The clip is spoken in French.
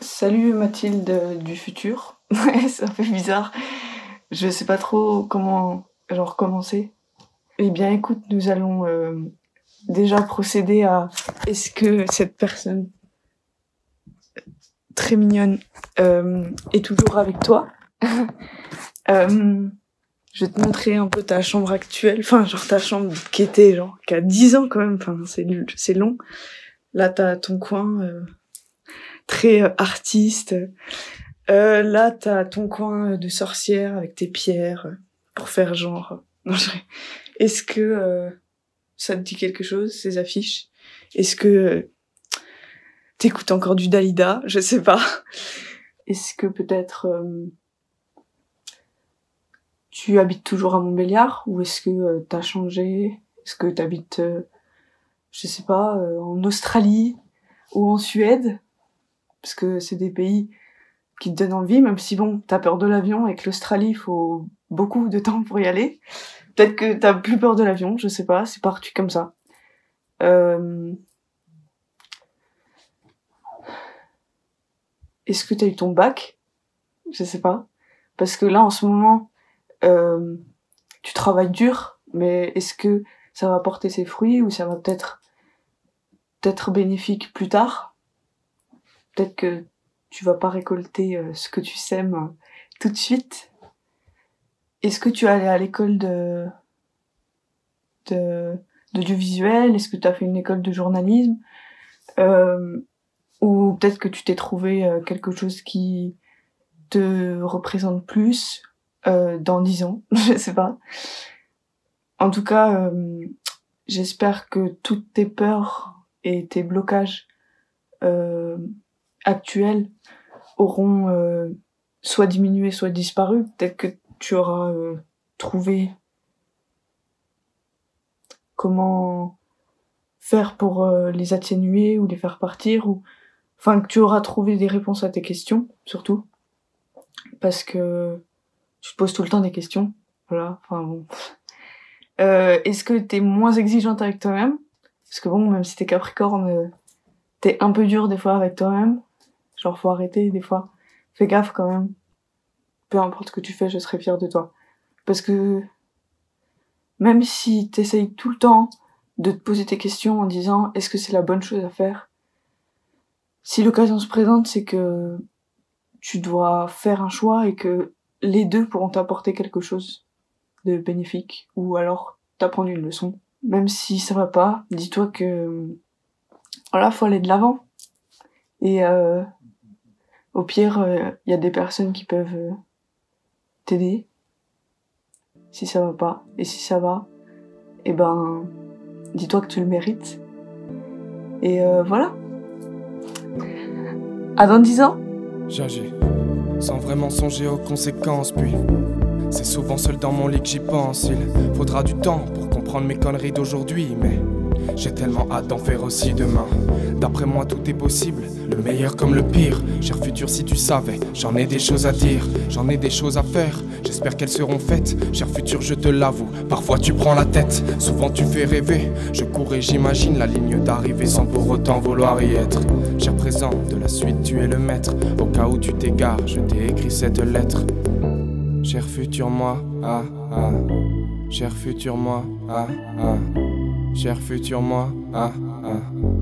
Salut Mathilde du futur. Ouais, c'est un peu bizarre. Je sais pas trop comment commencer. Eh bien écoute, nous allons déjà procéder à est-ce que cette personne très mignonne est toujours avec toi. Je vais te montrer un peu ta chambre actuelle, enfin ta chambre qui a 10 ans quand même, c'est long. Là t'as ton coin très artiste. Là, t'as ton coin de sorcière avec tes pierres pour faire genre. Non, Est-ce que ça te dit quelque chose, ces affiches? Est-ce que t'écoutes encore du Dalida? Je sais pas. Est-ce que peut-être tu habites toujours à Montbéliard ou est-ce que t'as changé? Est-ce que t'habites, je sais pas, en Australie ou en Suède? Parce que c'est des pays qui te donne envie, même si bon, t'as peur de l'avion et que l'Australie, il faut beaucoup de temps pour y aller. Peut-être que t'as plus peur de l'avion, je sais pas, c'est parti comme ça. Est-ce que t'as eu ton bac? Je sais pas. Parce que là, en ce moment, tu travailles dur, mais est-ce que ça va porter ses fruits ou ça va peut-être bénéfique plus tard? Peut-être que tu vas pas récolter ce que tu sèmes tout de suite. Est-ce que tu es allé à l'école d'audiovisuel? Est-ce que tu as fait une école de journalisme? Ou peut-être que tu t'es trouvé quelque chose qui te représente plus dans 10 ans, je sais pas. En tout cas, j'espère que toutes tes peurs et tes blocages actuels auront soit diminué, soit disparu. Peut-être que tu auras trouvé comment faire pour les atténuer ou les faire partir, ou enfin que tu auras trouvé des réponses à tes questions, surtout. Parce que tu te poses tout le temps des questions. Voilà, enfin bon. Est-ce que t'es moins exigeante avec toi-même? Parce que bon, même si t'es Capricorne, t'es un peu dur des fois avec toi-même. Genre faut arrêter des fois. Fais gaffe quand même. Peu importe ce que tu fais, je serai fière de toi. Parce que même si t'essayes tout le temps de te poser tes questions en disant est-ce que c'est la bonne chose à faire, si l'occasion se présente, c'est que tu dois faire un choix et que les deux pourront t'apporter quelque chose de bénéfique ou alors t'apprendre une leçon. Même si ça va pas, dis-toi que voilà, faut aller de l'avant. Et au pire, y a des personnes qui peuvent t'aider si ça va pas. Et si ça va, eh ben, dis-toi que tu le mérites. Et voilà. À dans 10 ans. J'agis, sans vraiment songer aux conséquences, puis c'est souvent seul dans mon lit que j'y pense. Il faudra du temps pour comprendre mes conneries d'aujourd'hui, mais j'ai tellement hâte d'en faire aussi demain. D'après moi tout est possible, le meilleur comme le pire. Cher futur, si tu savais, j'en ai des choses à dire, j'en ai des choses à faire. J'espère qu'elles seront faites, cher futur, je te l'avoue. Parfois tu prends la tête, souvent tu fais rêver. Je cours et j'imagine la ligne d'arrivée sans pour autant vouloir y être. Cher présent, de la suite tu es le maître. Au cas où tu t'égares, je t'ai écrit cette lettre. Cher futur moi, ah ah. Cher futur moi, ah ah. Cher futur moi, ah ah.